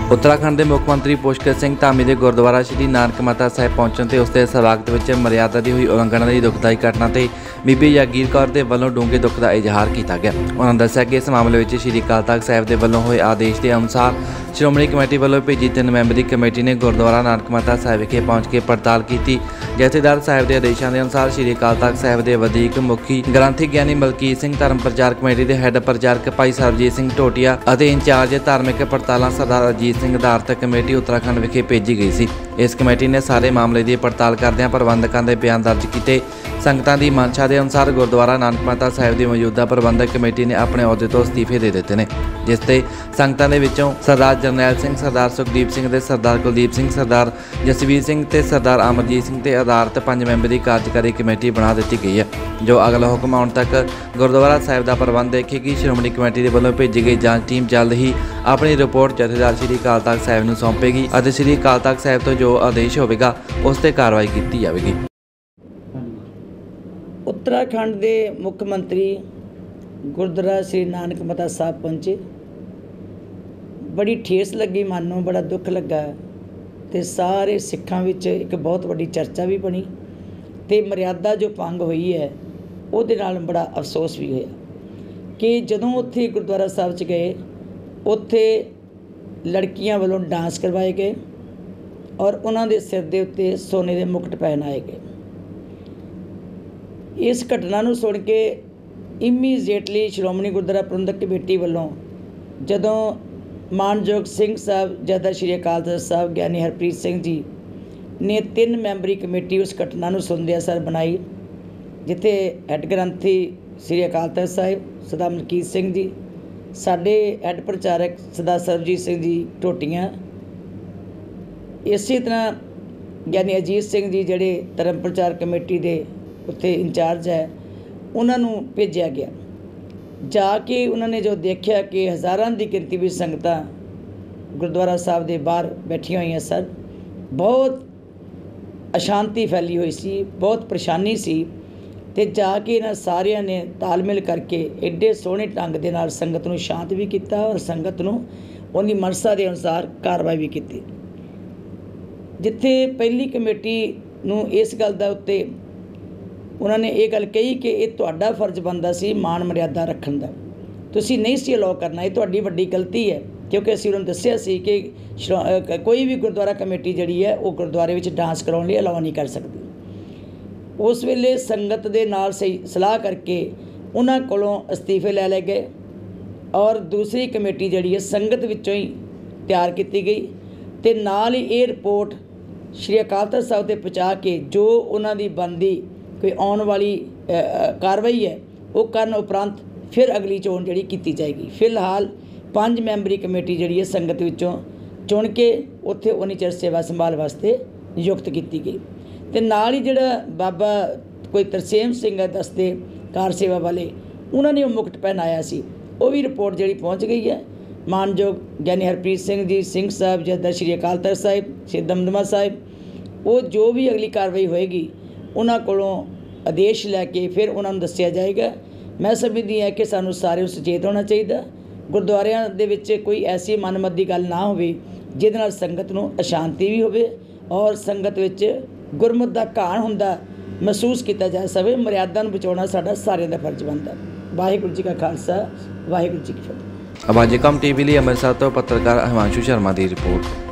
उत्तराखंड के मुख्यमंत्री पुष्कर सिंह धामी के गुरुद्वारा श्री नानक माता साहिब पहुंचण ते उसके स्वागत में मर्यादा की हुई उलंघना की दुखदाई घटना से बीबी जागीर कौर के वलों डूंघे दुख का इजहार किया गया। उन्होंने दस्सिया कि इस मामले में श्री अकाल तख्त साहिब के वलों हुए आदेश के अनुसार श्रोमणी कमेटी वलों भेजी 3 मैंबरी कमेटी ने गुरुद्वारा नानक माता साहिब विखे पहुंच के पड़ताल की। जथेदार साहिब के आदेशों के अनुसार श्री अकाल तख्त साहिब के वधीक मुखी ग्रंथी ज्ञानी मलकीत सिंह धर्म प्रचार कमेटी के हैड प्रचारक भाई सरबजीत सिंह टोटिया और इंचार्ज धार्मिक पड़ताल सरदार अजीत सिंह आधारित कमेटी उत्तराखंड विखे भेजी गई सी। इस कमेटी ने सारे मामले की पड़ताल करदਿਆਂ प्रबंधकों के बयान दर्ज किए। संगतां की मंशा के अनुसार गुरुद्वारा नानक माता साहिब की मौजूदा प्रबंधक कमेटी ने अपने अहुदे तो अस्तीफे दे दिते हैं, जिससे संगतां दे विचों सरदार जरनैल सिंह, सरदार सुखदीप सिंह ते सरदार कुलदीप सिंह, सरदार जसवीर सिंह ते सरदार अमरजीत सिंह ते आधारित 5 मैंबरी कार्यकारी कमेटी बना दी गई है, जो अगला हुक्म आने तक गुरुद्वारा साहिब का प्रबंध देखेगी। श्रोमणी कमेटी के वलों भेजी गई जांच टीम जल्द ही अपनी रिपोर्ट जथेदार श्री अकाल तख्त साहिब नूं सौंपेगी और श्री अकाल तख्त साहिब तो जो आदेश होगा उस ते कार्रवाई की जाएगी। उत्तराखंड के मुख्यमंत्री गुरुद्वारा श्री नानक माता साहब पहुँचे। बड़ी ठेस लगी, मन में बड़ा दुख लगा तो सारे सिखां विच एक बहुत बड़ी चर्चा भी बनी तो मर्यादा जो भंग हुई है उहदे नाल बड़ा अफसोस भी होया कि जदों उत्थे गुरुद्वारा साहब च गए उत्थे लड़कियां वालों डांस करवाए गए और उन्हां दे सिर दे उत्ते सोने दे मुकुट पहनाए गए। इस घटना नूं सुन के इमीजिएटली श्रोमणी गुरुद्वारा प्रबंधक कमेटी वालों जदों मानयोग सिंह साहब जथेदार श्री अकाल तख्त साहब ज्ञानी हरप्रीत सिंह जी ने 3 मैंबरी कमेटी उस घटना नूं सुनदे सर बनाई, जिथे हैड ग्रंथी श्री अकाल तख्त साहिब सरदार मलकीत सिंह जी, साडे हैड प्रचारक सरदार सरबजीत सिंह जी टोटियां, इसी तरह ज्ञानी अजीत सिंह जी जिहड़े धर्म प्रचार कमेटी के उत्थे इंचार्ज है, उन्होंने भेजा गया। जाके उन्होंने जो देखा कि हज़ारां की गिनती में संगतां गुरुद्वारा साहब के बाहर बैठियां हुई सर, बहुत अशांति फैली हुई सी, बहुत परेशानी सी ते जाके इन्हां सारिਆਂ ने तालमेल करके एडे सोहने ढंग दे नाल संगत नूं शांत भी किया और संगत नूं उहदी मनसा के अनुसार कार्रवाई भी की। जिथे पहली कमेटी नूं इस गल दा उत्ते उन्होंने ये गल कही कि यह तुहाडा फर्ज बनता सी मान मर्यादा रखण दा, तुसीं नहीं सी अलाउ करना, ये तुहाडी वड्डी गलती है, क्योंकि असीं उन्होंने दस्सिया सी कि कोई भी गुरुद्वारा कमेटी जिहड़ी है वो गुरुद्वारे विच डांस कराउण लई अलाउ नहीं कर सकती। उस वेले संगत दे नाल सही सलाह करके उन्हां कोलों अस्तीफे लै गए और दूसरी कमेटी जिहड़ी है संगत विचों ही तैयार की गई ते नाल ही ये रिपोर्ट श्री अकाल तख्त साहिब ते पहुँचा के जो उन्हां दी बनदी कोई आने वाली कार्रवाई है वो करन उपरंत फिर अगली चोण जिहड़ी कीती जाएगी। फिलहाल 5 मैंबरी कमेटी जिहड़ी है संगत विचों चुन के उत्थे उन्नी चिर सेवा संभाल वास्ते नियुक्त की गई ते नाल ही जिहड़ा बाबा कोई तरसेम सिंह है दसदे कार सेवा वाले, उन्होंने वो मुकुट पहनाया सी, वो भी रिपोर्ट जिहड़ी पहुँच गई है। मानयोग ज्ञानी हरप्रीत सिंह जी सिंह साहब जथेदार श्री अकाल तख्त साहिब श्री दमदमा साहिब, वो जो भी अगली कार्रवाई होएगी उन्हां कोलों आदेश लैके फिर उन्होंने दस्सिया जाएगा। मैं समझदी है कि सानू सारे सुचेत होना चाहिए, गुरुद्वारियां दे विच कोई ऐसी मनमत दी गल ना होवे जिहदे नाल संगत नूं अशांति भी होवे और संगत विच गुरमत दा घाण हुंदा महसूस किया जा सके। मर्यादा नूं बचाउणा साडा सारिਆਂ दा फर्ज बनदा। वाहिगुरू जी का खालसा, वाहिगुरू जी की फतेह। आवाज़ कम टीवी लिए अमृतसर तो पत्रकार हिमांशु शर्मा की रिपोर्ट।